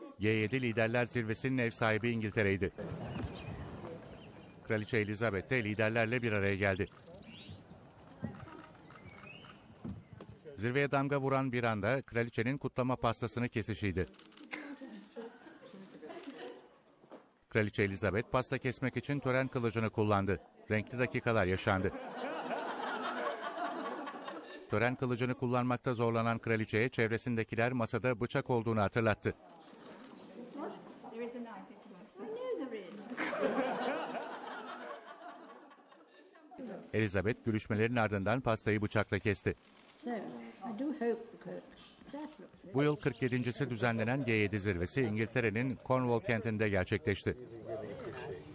G7 Liderler Zirvesi'nin ev sahibi İngiltere'ydi. Kraliçe Elizabeth de liderlerle bir araya geldi. Zirveye damga vuran bir anda kraliçenin kutlama pastasını kesişiydi. Kraliçe Elizabeth pasta kesmek için tören kılıcını kullandı. Renkli dakikalar yaşandı. Tören kılıcını kullanmakta zorlanan kraliçeye çevresindekiler masada bıçak olduğunu hatırlattı. Elizabeth gülüşmelerin ardından pastayı bıçakla kesti. Bu yıl 47.si düzenlenen G7 zirvesi İngiltere'nin Cornwall kentinde gerçekleşti.